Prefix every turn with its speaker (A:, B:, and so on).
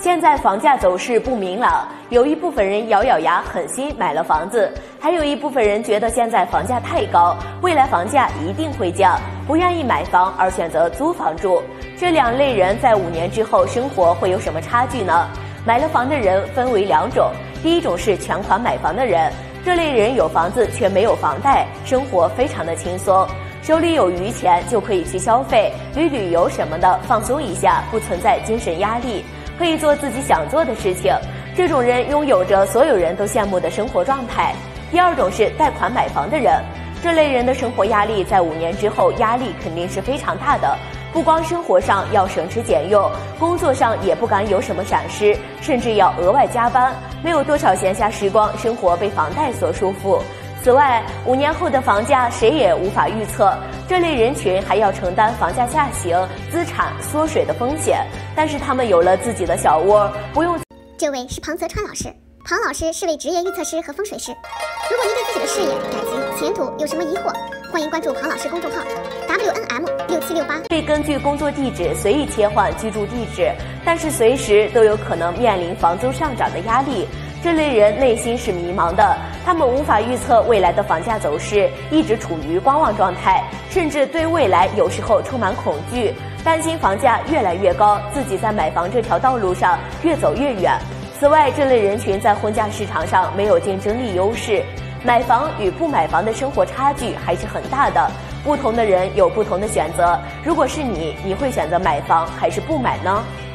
A: 现在房价走势不明朗，有一部分人咬咬牙狠心买了房子，还有一部分人觉得现在房价太高，未来房价一定会降，不愿意买房而选择租房住。这两类人在5年之后生活会有什么差距呢？买了房的人分为2种，第一种是全款买房的人，这类人有房子却没有房贷，生活非常的轻松，手里有余钱就可以去消费、旅游什么的，放松一下，不存在精神压力，可以做自己想做的事情。这种人拥有着所有人都羡慕的生活状态。第二种是贷款买房的人，这类人的生活压力在5年之后压力肯定是非常大的，不光生活上要省吃俭用，工作上也不敢有什么闪失，甚至要额外加班，没有多少闲暇时光，生活被房贷所束缚。此外，5年后的房价谁也无法预测，这类人群还要承担房价下行、资产缩水的风险，但是他们有了自己的小窝，不用。
B: 这位是庞泽川老师，庞老师是位职业预测师和风水师。如果您对自己的事业、感情、前途有什么疑惑，欢迎关注庞老师公众号 WNM6768。
A: 可以根据工作地址随意切换居住地址，但是随时都有可能面临房租上涨的压力。这类人内心是迷茫的，他们无法预测未来的房价走势，一直处于观望状态，甚至对未来有时候充满恐惧，担心房价越来越高，自己在买房这条道路上越走越远。此外，这类人群在婚嫁市场上没有竞争力优势，买房与不买房的生活差距还是很大的，不同的人有不同的选择。如果是你会选择买房还是不买呢？